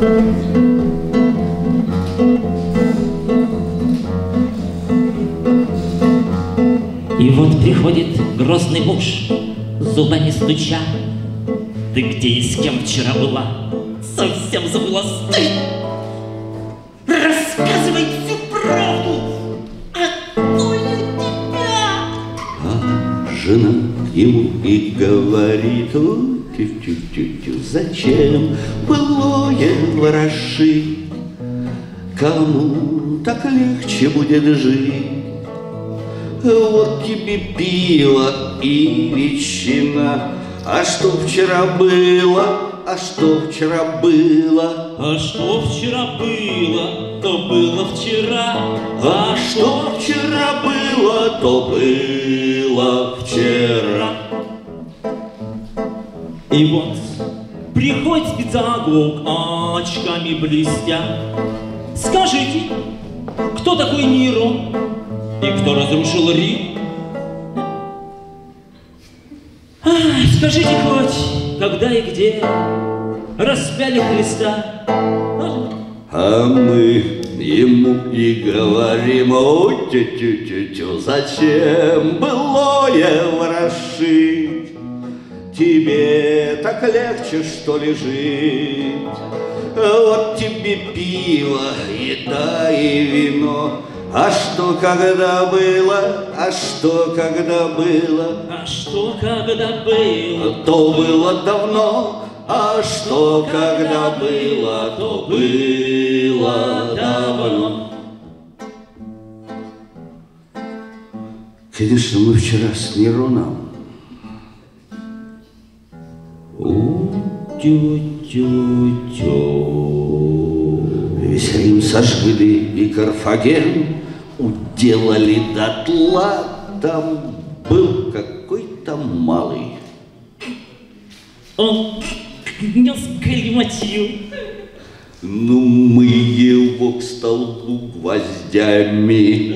И вот приходит грозный муж, зубами стуча. Ты где и с кем вчера была? Совсем забыла, стыд! Рассказывай всю правду, а то я тебя! А жена к нему и говорит: о, тю-тю-тю-тю, зачем былое ворошить? Кому так легче будет жить? Вот тебе пиво и ветчина. А что вчера было? А что вчера было? А что вчера было, то было вчера. А что вчера было, то было вчера. И вот приходит педагог, очками блестя. Скажите, кто такой Нерон и кто разрушил Рим? Скажите хоть, когда и где распяли Христа? А мы ему и говорим: о, тю-тю-тю-тю, зачем былое ворошить? Тебе так легче, что ли, жить? Вот тебе пиво, еда и вино. А что когда было? А что когда было? А что когда было? То было давно. А что когда было? То было давно. Конечно, мы вчера с Нероном весь Рим сожгли и Карфаген уделали дотла. Там был какой-то малый. Он нес галиматью. Ну, мы его к столбу гвоздями.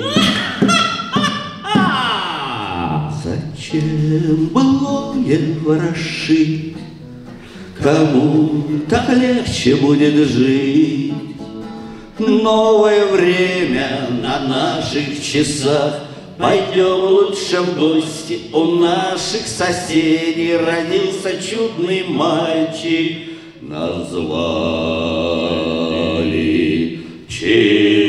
Зачем былое ворошить? Кому так легче будет жить? Новое время на наших часах. Пойдем лучше в гости, у наших соседей родился чудный мальчик. Назвали